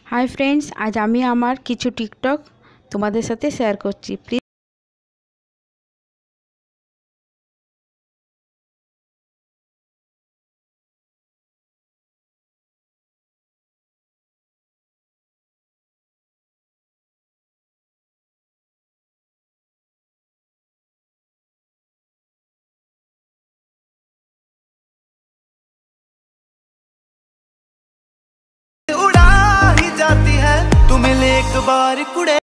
Hi friends, आज আমি আমার কিছু টিকটক তোমাদের সাথে শেয়ার করছি। প্লিজ उड़ा ही जाती है तुम्हें एक बार कुड़े।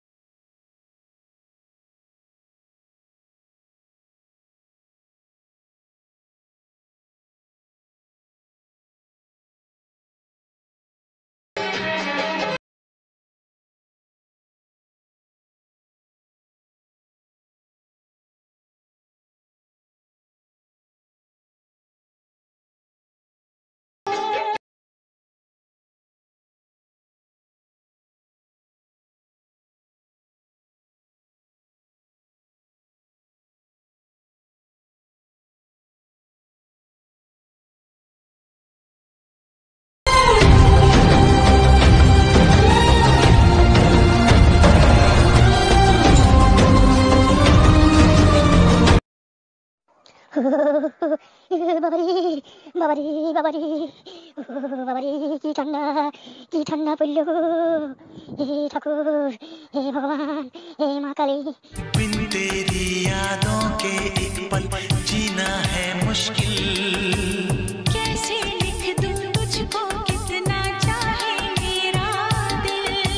বাবারে বাবারে বাবারে বাবারে কি ঠান্ডা পড়ল হে ঠাকুর হে ভগবান হে মা কালী। बिन तेरी यादों के एक पल जीना है मुश्किल। कैसे लिख दूं मुझको कितना चाहे मेरा दिल।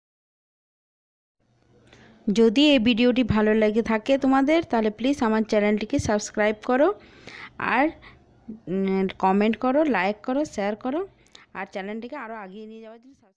যদি এই ভিডিওটি ভালো লেগে থাকে তোমাদের, তাহলে প্লিজ আমার চ্যানেলটিকে সাবস্ক্রাইব করো আর কমেন্ট করো, লাইক করো, শেয়ার করো আর চ্যানেলটিকে আরও এগিয়ে নিয়ে যাওয়ার জন্য